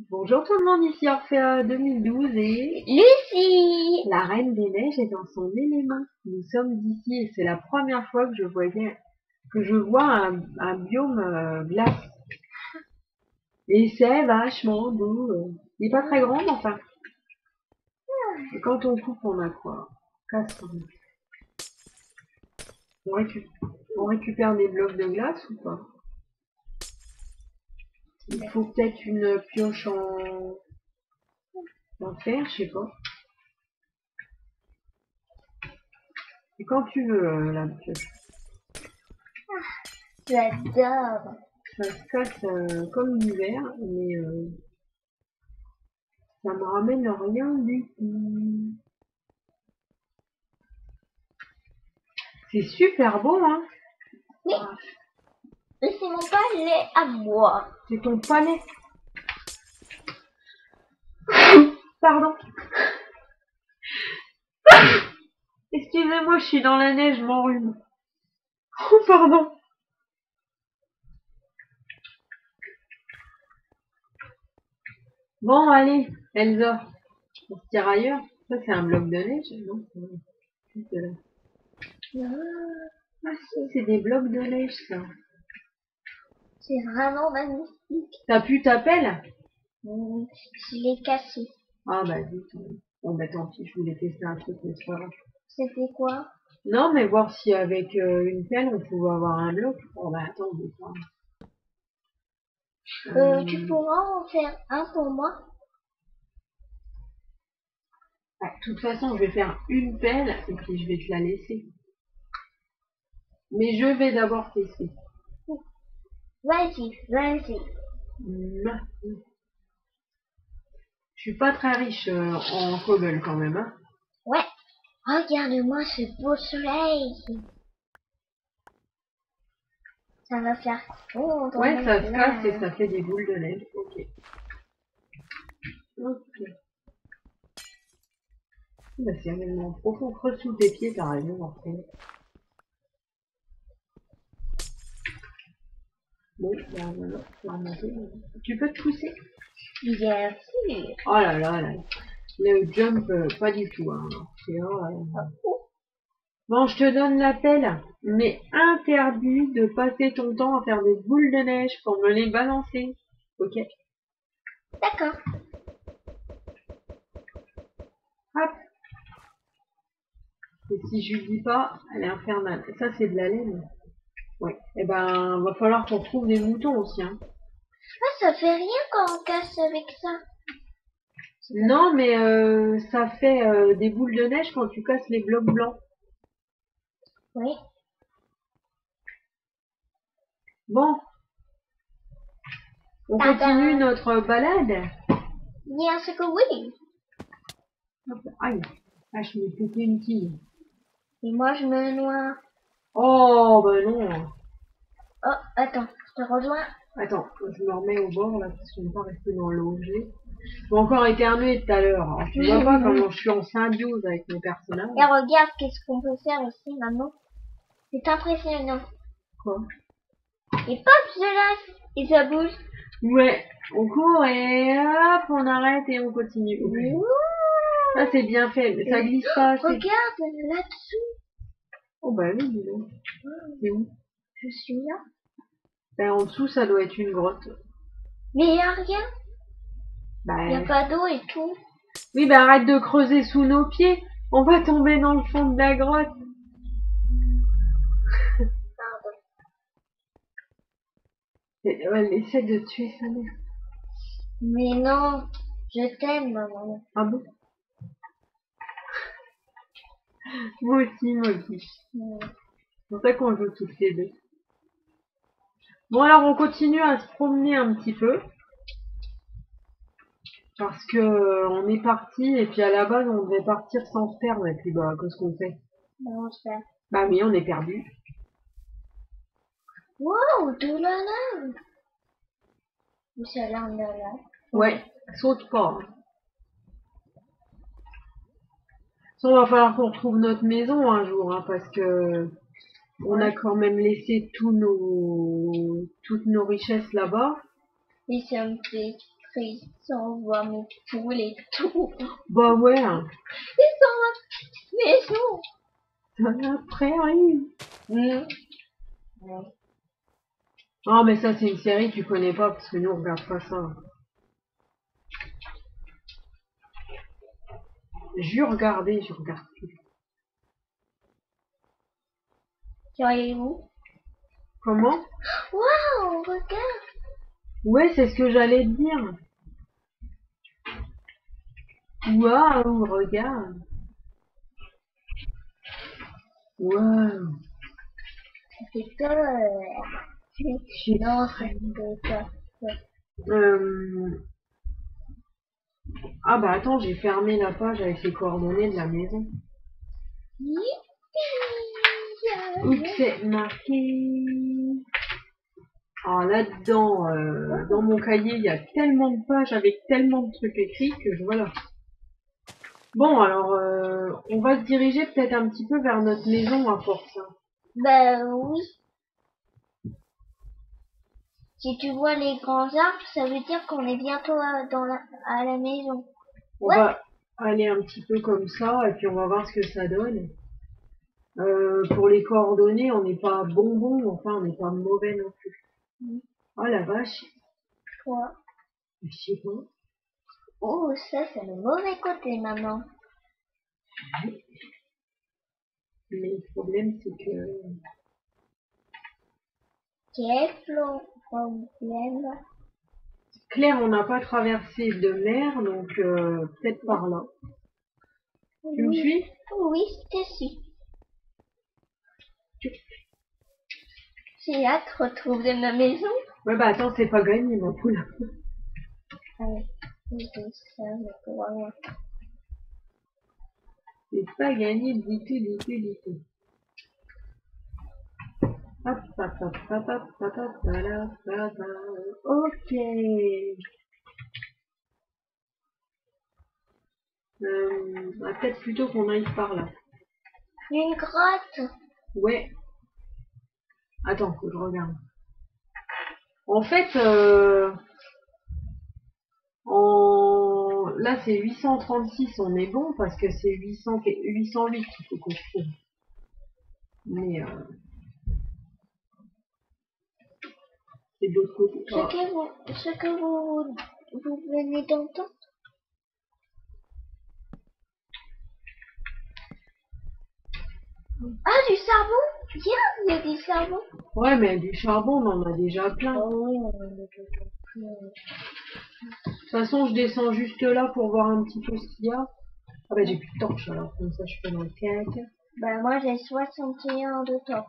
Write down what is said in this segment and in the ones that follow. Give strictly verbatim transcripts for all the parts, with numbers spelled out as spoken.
Bonjour tout le monde, ici Orphea deux mille douze et Lucie! la Reine des Neiges est dans son élément. Nous sommes ici et c'est la première fois que je voyais que je vois un, un biome euh, glace. Et c'est vachement beau. euh. Il n'est pas très grand, mais enfin. Et quand on coupe, on a quoi? Casse. On récupère, on récupère des blocs de glace ou pas? Il faut peut-être une pioche en, en fer, je sais pas. Et quand tu veux, euh, la pioche. J'adore! Ça se casse euh, comme l'hiver, mais euh, ça me ramène rien du tout. C'est super beau, hein? Oui, c'est mon palais à moi. C'est ton palais. Pardon. Excusez-moi, je suis dans la neige, je m'enrhume. Oh, pardon. Bon, allez, Elsa. On se tire ailleurs. Ça, c'est un bloc de neige, non? C'est là. Ah si, c'est des blocs de neige, ça. C'est vraiment magnifique. T'as pu ta pelle? Mmh, je l'ai cassé. Ah bah zut. Bon bah tant pis, je voulais tester un truc, mais c'est pas grave. C'était quoi? Non, mais voir si avec euh, une pelle, on pouvait avoir un bloc. Oh bah attends, on va voir. Euh, Euh, tu pourras en faire un pour moi? bah, de toute façon, je vais faire une pelle et puis je vais te la laisser. Mais je vais d'abord tester. Vas-y, vas-y. Mmh. Je suis pas très riche euh, en cobble quand même, hein. Ouais. Regarde-moi ce beau soleil. Ça va faire fondre. Ouais, mon ça se casse plat. et ça fait des boules de neige. Ok. Ok. Bah, c'est réellement profond. Creuse sous tes pieds, t'as raison, en fait. Bon, bah voilà, tu vas remonter. Tu peux te pousser? Bien sûr. Oh là là là. Le jump, euh, pas du tout. Hein. C'est, oh, euh, Bon, je te donne la pelle, mais interdit de passer ton temps à faire des boules de neige pour me les balancer. Ok? D'accord. Hop. Et si je lui dis pas, elle est infernale. Ça, c'est de la laine. Ouais. Eh ben, va falloir qu'on trouve des moutons aussi, hein. Ah, ça fait rien quand on casse avec ça. Non, mais euh, ça fait euh, des boules de neige quand tu casses les blocs blancs. Oui. Bon. On Tada. continue notre balade. Bien sûr que oui. Hop. Aïe. Ah, je m'ai pété une quille. Et moi, je me noie. Oh, ben non. Oh, attends, je te rejoins. Attends, je me remets au bord là, parce que je ne veux pas rester dans l'eau. J'ai encore éternué tout à l'heure. Alors, tu vois pas comment je suis en symbiose avec mes personnages. Et regarde, qu'est-ce qu'on peut faire ici maintenant. C'est impressionnant. Quoi? Et pop, je lâche. Et ça bouge. Ouais, on court et hop, on arrête et on continue. Ouh. Ça c'est bien fait, mais ça glisse pas assez. Regarde, là-dessous. Oh bah oui, dis donc. C'est où? Je suis là. Ben, en dessous, ça doit être une grotte. Mais il n'y a rien. Il n'y a Ben, pas d'eau et tout. oui, ben arrête de creuser sous nos pieds. On va tomber dans le fond de la grotte. Pardon. Et, ouais, elle essaie de tuer sa mère. Mais non, je t'aime, maman. Ah bon? Moi aussi, moi aussi. Mm. C'est pour ça qu'on joue toutes les deux. Bon, alors on continue à se promener un petit peu. Parce que euh, on est parti et puis à la base on devait partir sans se perdre. Et puis bah, qu'est-ce qu'on fait? Non, je fais. Bah oui, on est perdu. Wow, de la lave. Où c'est là, on est là. Ouais, saute pas. Hein. Ça, on va falloir qu'on retrouve notre maison un jour, hein, parce que on a quand même laissé tous nos toutes nos richesses là-bas. Et ça me fait triste. On voit mes poules et tout. Bah ouais, hein. Ils sont dans ma petite maison. Dans la prairie. Mmh. Ouais. Non, mais ça, c'est une série que tu connais pas, parce que nous, on regarde pas ça. J'ai regardé, je regarde plus. Seriez-vous? Comment? Waouh, regarde. Ouais, c'est ce que j'allais te dire. Waouh, regarde. Waouh. C'est peur. Non, c'est pas ça. Euh... Ah bah attends, j'ai fermé la page avec les coordonnées de la maison. Où c'est marqué? Alors là-dedans, euh, dans mon cahier, il y a tellement de pages avec tellement de trucs écrits que je voilà. Bon, alors, euh, on va se diriger peut-être un petit peu vers notre maison à force. Hein. Ben oui. Si tu vois les grands arbres, ça veut dire qu'on est bientôt à, dans la, à la maison. On Ouais. va aller un petit peu comme ça et puis on va voir ce que ça donne. Euh, pour les coordonnées, on n'est pas bonbon, enfin on n'est pas mauvais non plus. Mm. Oh la vache. Quoi? Je sais pas. Oh, ça c'est le mauvais côté, maman. Mais le problème c'est que... Quel flo- problème? Claire, on n'a pas traversé de mer, donc euh, peut-être par là. Tu me Oui, suis? oui, c'était si. J'ai hâte de retrouver ma maison. Ouais bah attends, c'est pas gagné ma poule. Allez, je fais ça, mais pour rien. C'est pas gagné du tout, du tout, du tout. Hop, hop, hop, hop, hop, hop, hop, voilà, voilà, voilà. Ok. Euh, bah, peut-être plutôt qu'on aille par là. Une grotte. Ouais. Attends, que je regarde. En fait, euh, en... là c'est huit cent trente-six, on est bon parce que c'est huit cents, huit cent huit qu'il faut qu'on trouve. Mais euh, c'est de l'autre côté. Ce Oh. que vous, ce que vous, vous venez d'entendre. Ah, du charbon? Bien, il y a du charbon. Ouais, mais du charbon, on en a déjà plein. Oh oui, on en a déjà plein. De toute façon, je descends juste là pour voir un petit peu ce qu'il y a. Ah bah j'ai plus de torche alors, comme ça je fais dans le cac. Ben moi j'ai soixante et un de temps.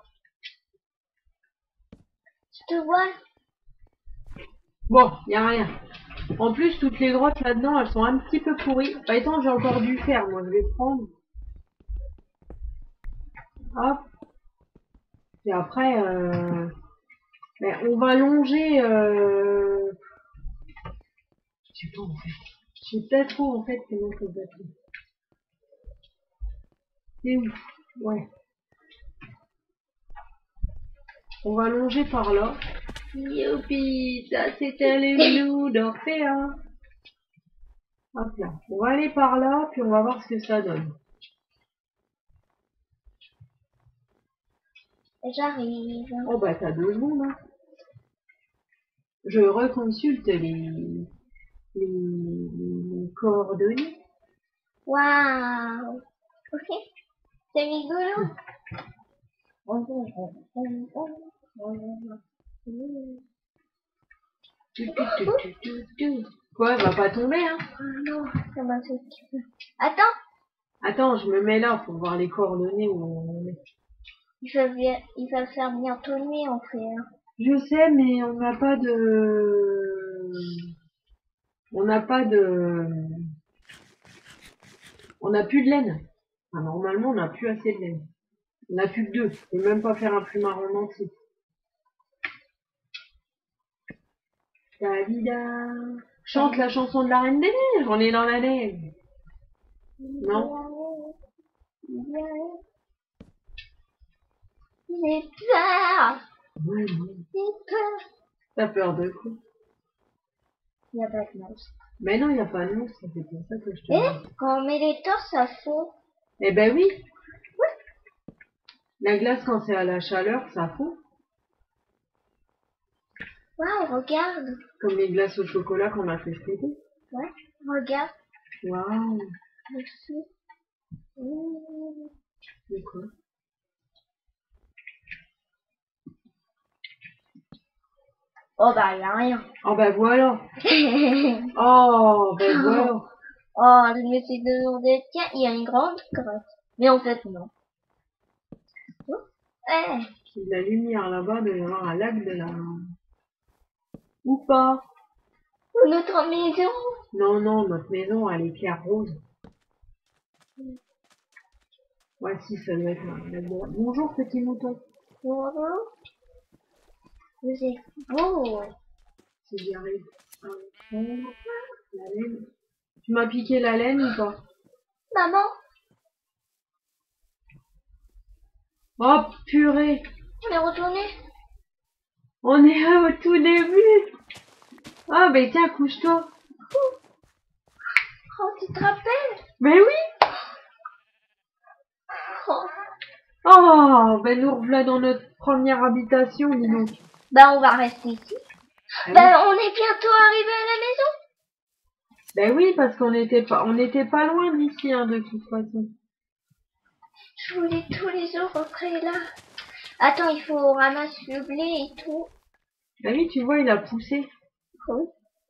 Je te vois. Bon, y a rien. En plus, toutes les grottes là-dedans, elles sont un petit peu pourries. Bah étant, j'ai encore du fer, moi je vais prendre. Hop. Et après, euh... ben, on va longer... Euh... Je sais pas en fait. Je sais pas trop en fait comment ça va être. C'est où? Ouais. On va longer par là. Youpi, ça c'était les loups d'Orphéa. Hop là. On va aller par là, puis on va voir ce que ça donne. J'arrive. Oh bah t'as deux secondes. Hein. Je reconsulte les, les, les coordonnées. Waouh. Ok. C'est rigolo. Tu, tu, tu, tu, tu, tu. Quoi, elle va pas tomber, hein? Non, ça m'a fait kiffer. Attends. Attends, je me mets là pour voir les coordonnées où on est. Il va, bien- il va faire bientôt nuit en fait. Hein. Je sais, mais on n'a pas de... On n'a pas de... On n'a plus de laine. Enfin, normalement, on n'a plus assez de laine. On n'a plus que deux. Je peux même pas faire un plumard en entier. Dalida. Chante la chanson de la Reine des Neiges. On est dans la neige. Non? J'ai peur. Ouais, non. J'ai peur. T'as peur de quoi? Il n'y a pas de monstre. Mais non, il n'y a pas de monstre, c'est pour ça que je te Et dis. quand on met les torses, ça fond. Eh ben oui. La glace, quand c'est à la chaleur, ça fond. Waouh, regarde. Comme les glaces au chocolat qu'on a fait cet été. Ouais, regarde. Waouh. Dessus. Mmh. C'est quoi? Oh bah, il n'y a rien. Oh ben voilà. Oh ben voilà. Oh, je me suis demandé, tiens, il y a une grande grotte. Mais en fait, non. Oh, eh. Il y a de la lumière là-bas, il doit y avoir un lac de la... Ou pas? Oh, notre maison. Non, non, notre maison, elle est claire rose. Ouais, si, ça doit être un lac de la... Bonjour, petit mouton. Bonjour. C'est beau. Si j'y arrive. Ah, bonjour. La laine. Tu m'as piqué la laine ou pas? Maman, Oh, purée. on est retourné. On est au tout début. Ah, ben tiens, couche-toi. Oh, tu te rappelles? Mais oui. Oh. Oh, ben nous revoilà dans notre première habitation, dis donc. Bah, on va rester ici. Ah oui. Bah, on est bientôt arrivé à la maison. Ben oui, parce qu'on était pas, on était pas loin d'ici, hein, de toute façon. Je voulais tous les jours rentrer là. Attends, il faut ramasser le blé et tout. Ben oui, tu vois, il a poussé. Oui.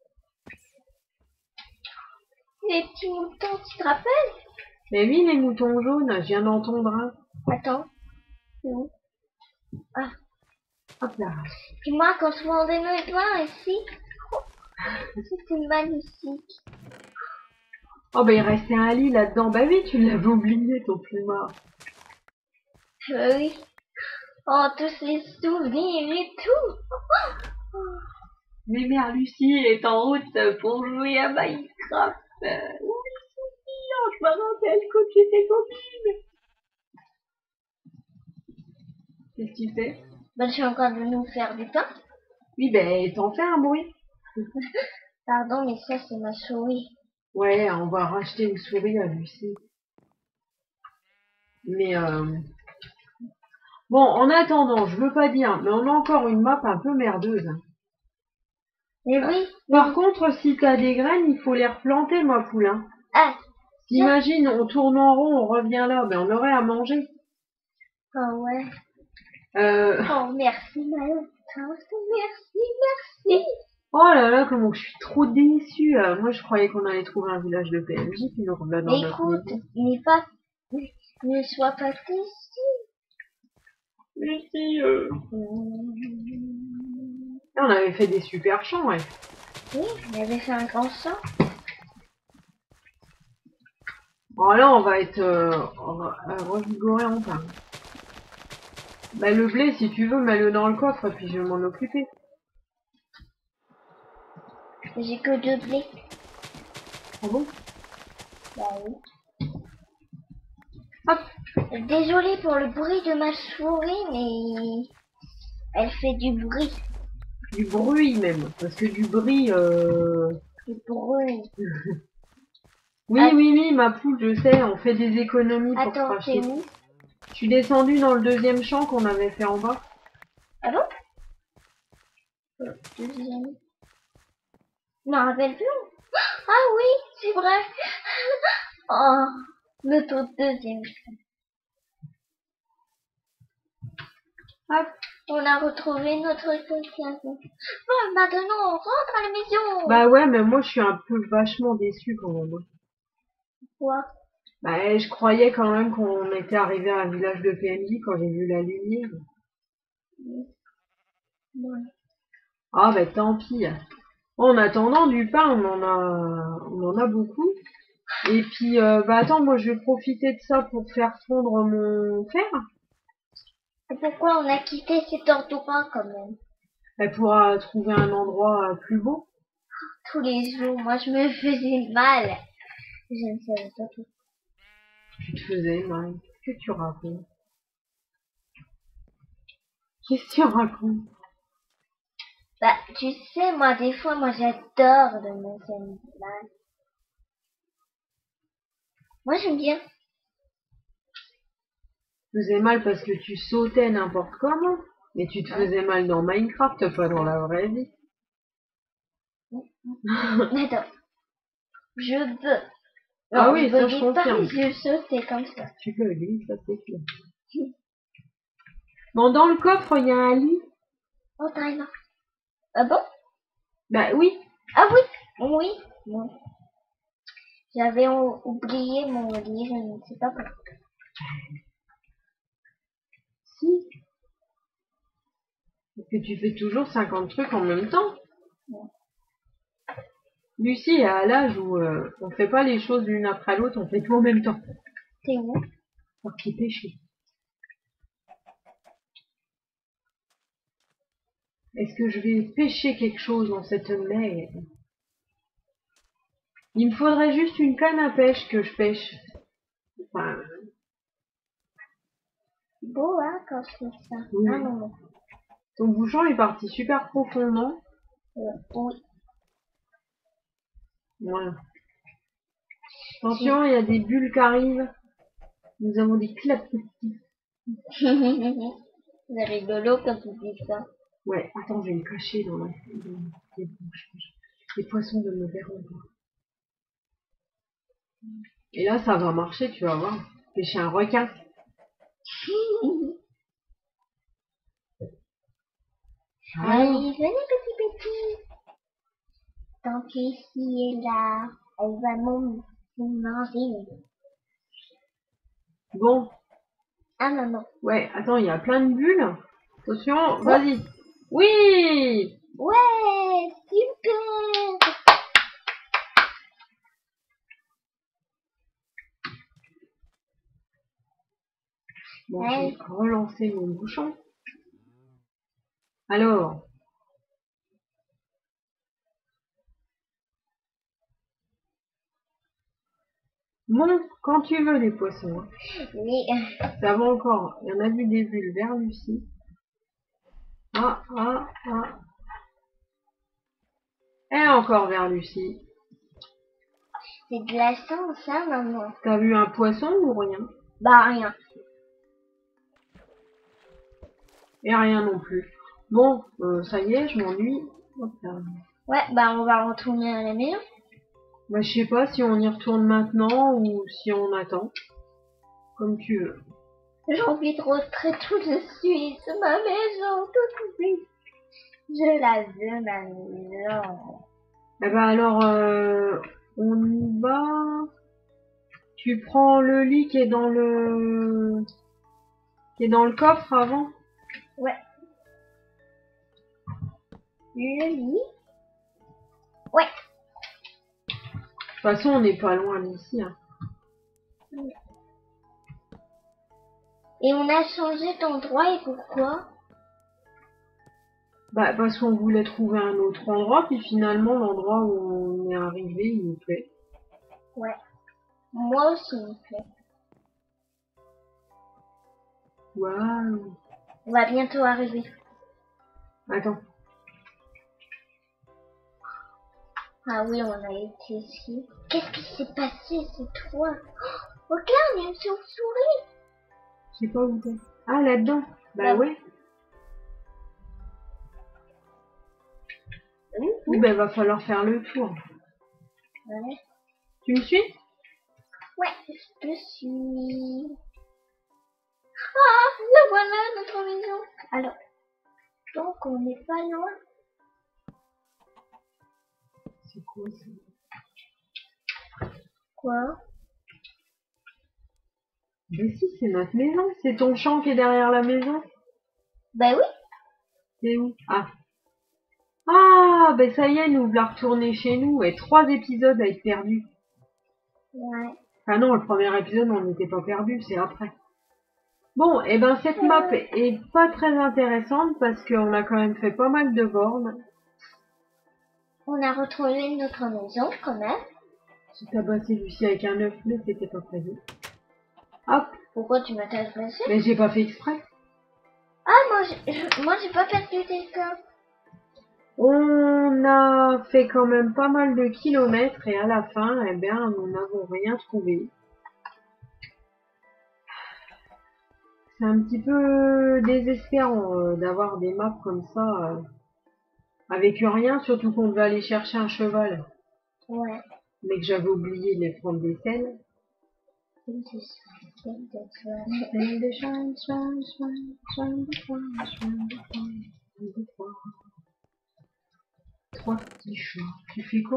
Les petits moutons, tu te rappelles? Mais oui, les moutons jaunes, je viens d'entendre un. Attends. C'est où? Ah. Hop là. Puis moi, quand je vendais mes vins ici, oh, c'était magnifique. Oh, ben il restait un lit là-dedans. Ben oui, tu l'avais oublié, ton plumard. Euh, oui. Oh, tous les souvenirs et tout. Mais mère Lucie est en route pour jouer à Minecraft. Oui, Sophie, je me rappelle quand tu étais copine. Qu'est-ce que tu fais? Ben, je suis en train de nous faire du pain. Oui, ben t'en fais un bruit. Pardon, mais ça, c'est ma souris. Ouais, on va racheter une souris à Lucie. Mais euh... bon, en attendant, je veux pas dire, mais on a encore une map un peu merdeuse. Mais oui. Par contre, si t'as des graines, il faut les replanter, ma poule. Hein. Ah. T'imagines, on tourne en rond, on revient là, ben on aurait à manger. Oh, ouais. Euh... Oh, merci, Maëlle. Merci, merci. Oh là là, comment je suis trop déçue. Euh, moi, je croyais qu'on allait trouver un village de P N J, puis nous revenons dans Mais notre écoute, maison. n'est pas, ne sois pas triste. Lucie, euh... on avait fait des super champs, ouais. Oui, on avait fait un grand sang. Bon, là, on va être euh, on va, euh, revigoré en pain. Bah, le blé, si tu veux, mets-le dans le coffre, puis je vais m'en occuper. J'ai que deux blés. Ah bon? Bah oui. Hop. Désolée pour le bruit de ma souris, mais elle fait du bruit. Du bruit, même. Parce que du bruit, euh... Du bruit. Oui, Att oui, oui, ma poule, je sais, on fait des économies pour Attends, cracher. c'est où? Je suis descendue dans le deuxième champ qu'on avait fait en bas. Ah bon? Le deuxième. Je m'en rappelle plus. Ah oui, c'est vrai. Oh, notre deuxième. Hop. On a retrouvé notre quelqu'un. Bon, maintenant on rentre à la maison. Bah ouais, mais moi je suis un peu vachement déçue quand même. Quoi? Bah je croyais quand même qu'on était arrivé à un village de P N J quand j'ai vu la lumière. Ouais. Ah bah tant pis. En attendant du pain, on en a, on en a beaucoup. Et puis euh, bah attends, moi je vais profiter de ça pour faire fondre mon fer. Et pourquoi on a quitté cet orthopin quand même? Elle pourra trouver un endroit euh, plus beau. Tous les jours, moi je me faisais mal. Je ne savais pas tout. Tu te faisais mal. Qu'est-ce que tu racontes? Qu'est-ce que tu racontes? Bah, tu sais, moi, des fois, moi, j'adore le mont Saint-Mal. Moi, j'aime bien. Tu faisais mal parce que tu sautais n'importe comment. Mais tu te Ouais. faisais mal dans Minecraft, pas dans la vraie vie. Attends. Je veux. Non, Ah oui, je ça je veux pas, confirme. je sautais comme ça. Tu peux le lit, ça c'est clair. Bon, dans le coffre, il y a un lit. Oh, timer. Ah bon? Bah oui. Ah oui, oui. Bon. J'avais ou- oublié mon lit, je ne sais pas pourquoi. Si. Parce que tu fais toujours cinquante trucs en même temps. Ouais. Lucie est à l'âge où euh, on fait pas les choses l'une après l'autre, on fait tout en même temps. T'es où? Pour qu'il pêche. Est-ce que je vais pêcher quelque chose dans cette mer? Il me faudrait juste une canne à pêche que je pêche. Enfin, Beau, hein, quand je fais ça. oui. Ah non, non. Ton bouchon est parti super profondément. Euh, oui. Voilà. Attention, il y a des bulles qui arrivent. Nous avons des clapotis. C'est rigolo quand tu dis ça. Ouais, attends, je vais me cacher dans la dans les bouches. Les poissons ne me verront pas. Et là, ça va marcher, tu vas voir. Pêcher un requin. Allez, venez, petit petit. Tant qu'ici est là, elle va m'en- me manger. Bon, Ah, maman. ouais, attends, il y a plein de bulles. Attention, Oh. vas-y. Oui! Ouais, super. Bon, Ouais. je vais relancer mon bouchon. Alors, bon, quand tu veux les poissons. Hein. Oui. Ça va encore. Il y en a vu des bulles vers Lucie. Ah, ah, ah. Et encore vers Lucie. C'est de la chance, hein, maman. T'as vu un poisson ou rien? Bah, rien. Et rien non plus. Bon, euh, ça y est, je m'ennuie. Hop là. Ouais, bah, on va retourner à la maison. Bah, je sais pas si on y retourne maintenant ou si on attend. Comme tu veux. J'ai envie de rentrer tout de suite. Ma maison, tout de suite. Je la veux, ma maison. Eh ben alors, euh, on y va. Tu prends le lit qui est dans le qui est dans le coffre avant. Ouais. Le lit. Ouais. De toute façon, on n'est pas loin d'ici. Hein. Et on a changé d'endroit et pourquoi? Bah parce qu'on voulait trouver un autre endroit, puis finalement l'endroit où on est arrivé, il nous plaît. Ouais. Moi aussi, il me plaît. Waouh. On va bientôt arriver. Attends. Ah oui, on a été ici. Qu'est-ce qui s'est passé, c'est toi? Oh, regarde, il y a une chauve-souris. Je sais pas où t'es. Ah là-dedans. Bah Là. ouais. Mmh. Oui, bah va falloir faire le tour. Ouais. Tu me suis? Ouais, je te suis. Ah, le voilà, notre maison. Alors, donc on n'est pas loin. C'est quoi ça? Quoi? Bah si, c'est notre maison. C'est ton champ qui est derrière la maison. Bah oui. C'est où? Ah. Ah, ben ça y est, nous voilà retourner chez nous. Et trois épisodes à être perdus. Ouais. Ah non, le premier épisode, on n'était pas perdus, c'est après. Bon, et ben cette map est pas très intéressante parce qu'on a quand même fait pas mal de bornes. On a retrouvé notre maison quand même. J'ai tabassé Lucie avec un œuf, mais c'était pas prévu. Hop, Pourquoi tu m'as tabassé? mais j'ai pas fait exprès. Ah, moi j'ai moi j'ai pas perdu quelqu'un. On a fait quand même pas mal de kilomètres et à la fin, eh bien, nous n'avons rien trouvé. C'est un petit peu désespérant euh, d'avoir des maps comme ça, euh, avec rien, surtout qu'on devait aller chercher un cheval, Ouais. mais que j'avais oublié de les prendre des selles. Trois petits chats. Tu fais quoi?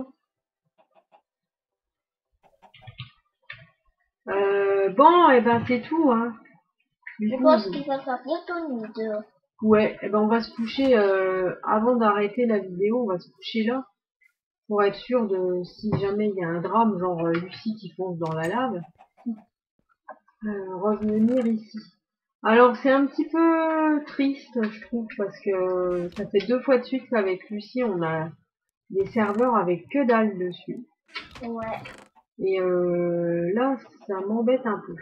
Euh, bon, et ben c'est tout, hein. Du Je coup, pense qu'il va faire bientôt nuit dehors. ouais, et ben on va se coucher euh, avant d'arrêter la vidéo, on va se coucher là pour être sûr de si jamais il y a un drame, genre euh, Lucie qui fonce dans la lave, euh, revenir ici. Alors c'est un petit peu triste, je trouve, parce que ça fait deux fois de suite qu'avec Lucie on a des serveurs avec que dalle dessus. Ouais. Et euh, là, ça m'embête un peu.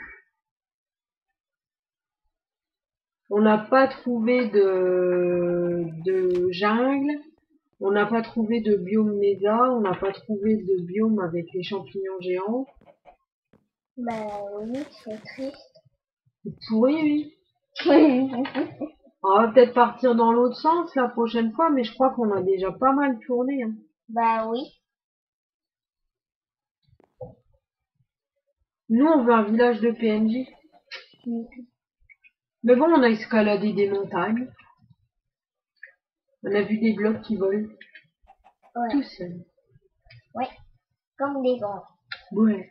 On n'a pas trouvé de, de jungle, on n'a pas trouvé de biome mésa, on n'a pas trouvé de biome avec les champignons géants. Bah oui, c'est triste. C'est pourri, oui. On va peut-être partir dans l'autre sens la prochaine fois, mais je crois qu'on a déjà pas mal tourné, hein. Bah oui. Nous, on veut un village de P N J. Mais bon, on a escaladé des montagnes. On a vu des blocs qui volent. Ouais. Tout seul. Ouais. Comme des grands. Ouais.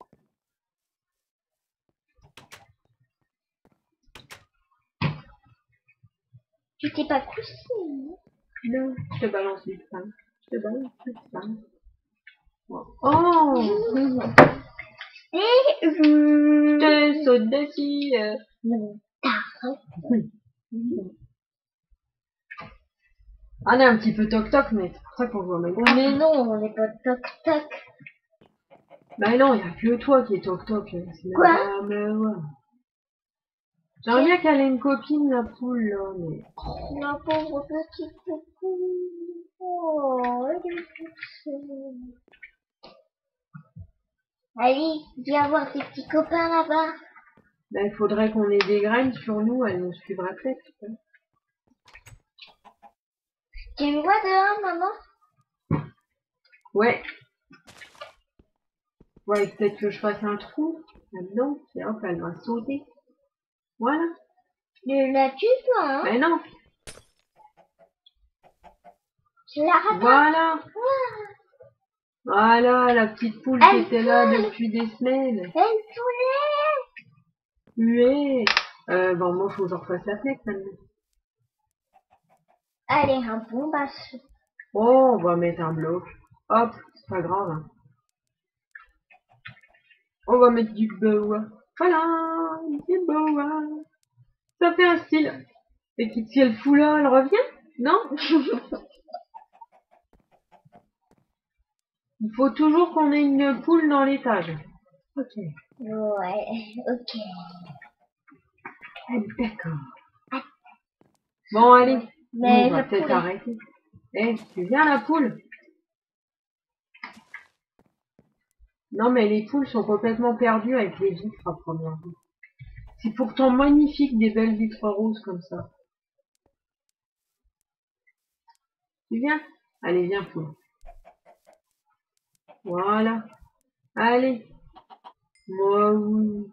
Tu t'es pas couché? Non, je te balance du pain. Je te balance du pain. Oh! Et Je te saute dessus. euh. non. On est un petit peu toc-toc, mais c'est pour ça qu'on voit maintenant. Mais non, on n'est pas toc toc. Bah non, il n'y a que toi qui est toc-toc. C'est même Quoi? pas me voir. J'aimerais bien qu'elle ait une copine, la poule, là, mais... Ma pauvre petite poule. Oh, elle est touchée. Allez, viens voir tes petits copains là-bas. Bah, il faudrait qu'on ait des graines sur nous, elle nous suivrait peut-être. Tu me vois dehors, maman? Ouais. Ouais, peut-être que je fasse un trou là-dedans, et hop, elle va sauter. Voilà. Ne la tue pas, hein? Mais non. Je la rattrape. Voilà. Voilà, la petite poule qui Elle était là vole. depuis des semaines. Elle voulait. Huée. Euh, bon, moi, faut que je refasse la fenêtre maintenant. Allez, un bon bassin. Oh, on va mettre un bloc. Hop, c'est pas grave, hein. On va mettre du boa. Voilà, du boa. Ça fait un style. Et qui si elle fout là, elle revient? Non? Il faut toujours qu'on ait une poule dans l'étage. Ok. Ouais, ok. Ah, d'accord. Bon, allez. Mais Nous, on va la peut-être poule, arrêter. Eh, tu viens la poule? Non, mais les poules sont complètement perdues avec les vitres à première vue. C'est pourtant magnifique des belles vitres roses comme ça. Tu viens? Allez, viens, poule. Voilà. Allez. Moi, oui.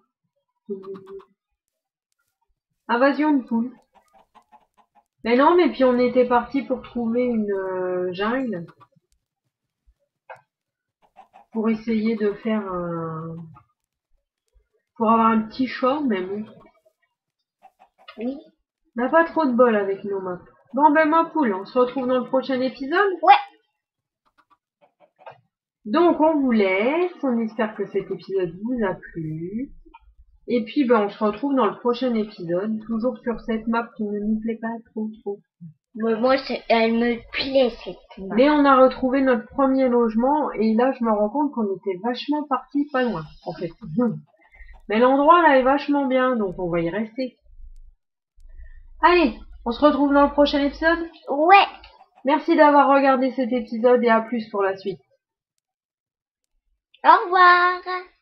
Invasion de poule. Mais non, mais puis on était parti pour trouver une euh, jungle. Pour essayer de faire un... Pour avoir un petit choix, mais bon. oui. On n'a pas trop de bol avec nos maps. Bon, ben ma poule, on se retrouve dans le prochain épisode. Ouais. Donc on vous laisse, on espère que cet épisode vous a plu. Et puis ben on se retrouve dans le prochain épisode, toujours sur cette map qui ne nous plaît pas trop trop. Moi, moi c'est- elle me plaît cette map. Mais on a retrouvé notre premier logement et là je me rends compte qu'on était vachement parti pas loin en fait. Mais l'endroit là est vachement bien donc on va y rester. Allez, on se retrouve dans le prochain épisode. Ouais. Merci d'avoir regardé cet épisode et à plus pour la suite. Au revoir.